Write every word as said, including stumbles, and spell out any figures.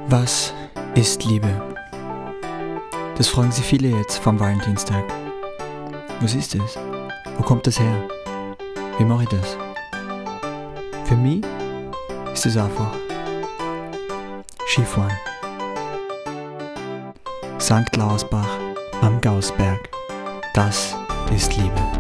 Was ist Liebe? Das fragen sich viele jetzt vom Valentinstag. Was ist es? Wo kommt das her? Wie mache ich das? Für mich ist es einfach Skifahren. Sankt Lausbach am Gausberg. Das ist Liebe.